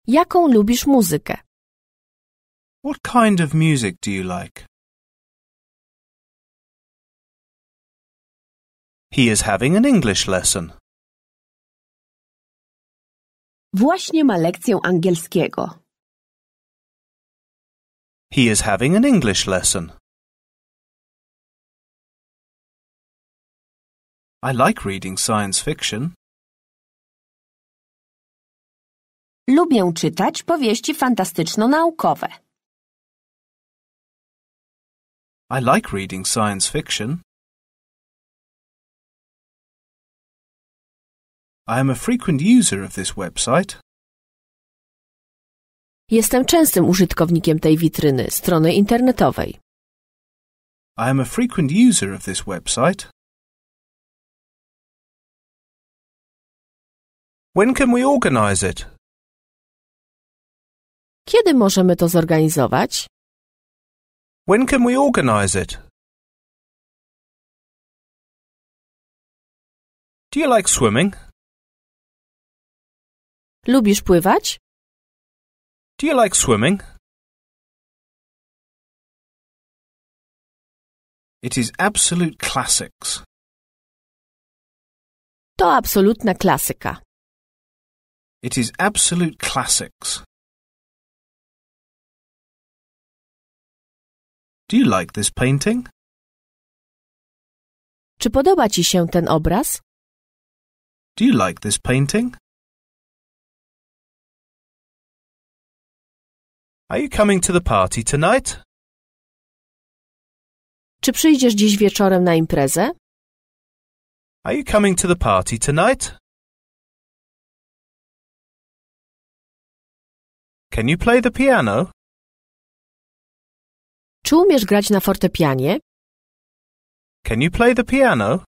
Jaką lubisz muzykę? What kind of music do you like? He is having an English lesson. Właśnie ma lekcję angielskiego. He is having an English lesson. I like reading science fiction. Lubię czytać powieści fantastyczno-naukowe. I like reading science fiction. I am a frequent user of this website. Jestem częstym użytkownikiem tej witryny, strony internetowej. I am a frequent user of this website. When can we organize it? Kiedy możemy to zorganizować? When can we organize it? Do you like swimming? Lubisz pływać? Do you like swimming? It is absolute classics. To absolutna klasyka. It is absolute classics. Do you like this painting? Czy podoba ci się ten obraz? Do you like this painting? Are you coming to the party tonight? Czy przyjdziesz dziś wieczorem na imprezę? Are you coming to the party tonight? Can you play the piano? Czy umiesz grać na fortepianie? Can you play the piano?